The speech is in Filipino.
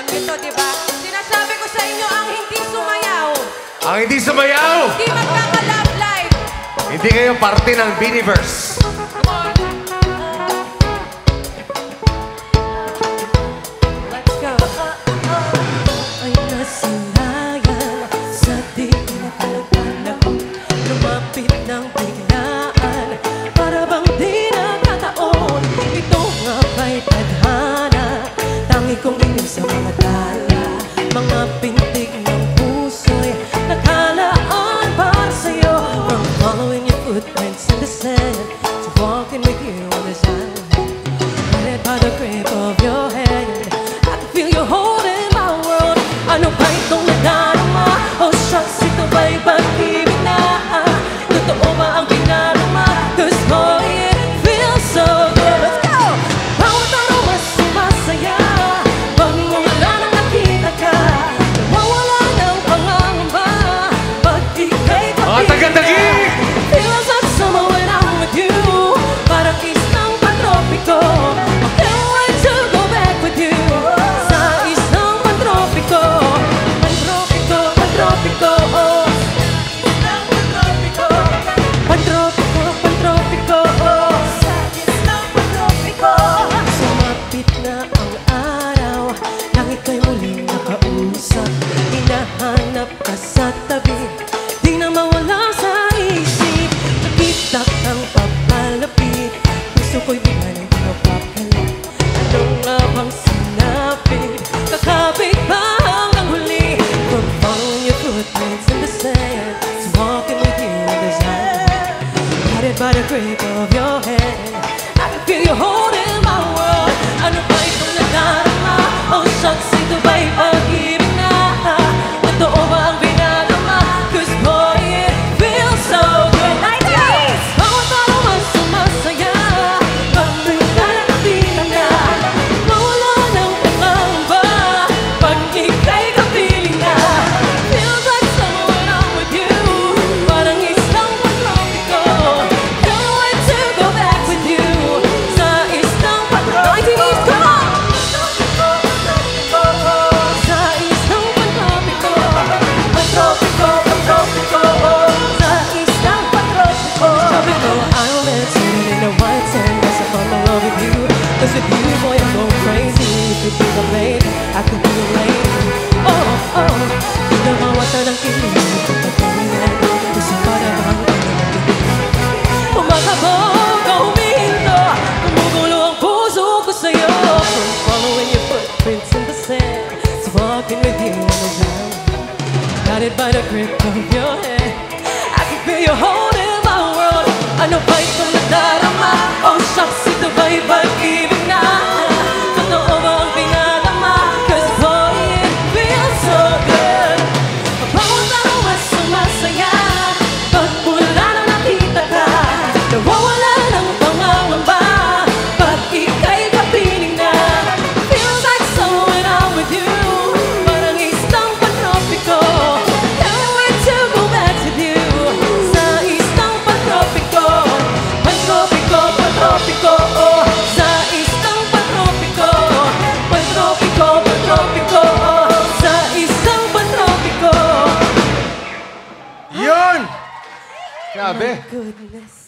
Ito, di ba? Sinasabi ko sa inyo, ang hindi sumayaw. Ang hindi sumayaw! Hindi magkaka-love life. Hindi kayo parte ng Biniverse. Come on. Let's go. Ay nasilayan sa di nakalagan ako. Lumapit ng biglaan, para bang di nakataon. Ito nga ba'y tadhana, tangi kong inig sa mga tala. Mga pintig ng puso'y nakalaan para sa'yo. From following your footprints in the sand to walking with you on the sand. Guided by the grip of your hand, I can feel you holding my world. Ano ba itong nadarama? Oh shucks, ito ba'y pag-ibig na? Totoo ba ang pinarama? 'Cause boy, it feels so good. Let's go! Bawat araw mas sumasaya, pag mula nang nakita ka, nawawala ng pangangamba, pag ika'y Taga-Taguig! feels like summer when I'm with you, parang isang pantropiko. I can't wait to go back with you, sa isang pantropiko. Pantropiko, pantropiko, oh. Isang pantropiko. Pantropiko, pantropiko, oh. Sa isang pantropiko. Sumapit na ang araw, langit ko'y muling nakausap. Hinahanap ka sa tabi, di na mawala sa isip. Nakita kang papalapit, gusto ko'y bigla nang mapapalit. Ano nga bang sinabi? Kakapit ba hanggang huli? From following your footprints in the sand to walking with you in the sand. Guided by the grip of your hand, I can feel you holding my world. Ano ba itong nadarama? Oh shucks, ito ba'y pag-ibig na? Totoo ba ang pinarama? 'Cause boy, it feels so good. 90s! Bawat araw mas sumasaya, pag mula nang nakita ka, mawala ng pangamba, pag ika'y kapiling na. Feels like summer when I'm with you, parang isang pantropiko. Can't wait to go back with you, sa isang pantropiko. 90s, come on! Sa isang pantropiko. Pantropiko, pantropiko, oh. Sa isang pantropiko. Tropical island, sitting in a white sand, yes, I fall in love with you. 'Cause with you, boy, I'm going crazy. You could be the lady, I could be the lady. Oh, oh, di na mawata ng kilig, pagkakulinan, gusto pa na bang umakabog o humihinto, gumugulo ang puso ko sa'yo. From following your footprints in the sand to walking with you on the ground. Guided by the grip of your hand, I can feel you holding my world. Ano ba itong nadarama? Oh shucks, ito ba'y pag-ibig na? Totoo ba ang pinarama? 'Cause boy, it feels so good. Bawat araw mas sumasaya, pag mula nang nakita ka, nawawala ng pangangamba, pag ika'y kapiling na. Feels like summer when I'm with you, parang isang pantropiko. Can't wait to go back with you, sa isang pantropiko. Pantropiko, pantropiko, oh. Sa isang pantropiko. Pantropiko, pantropiko, oh. Sa isang pantropiko. Yun! Grabe. Goodness.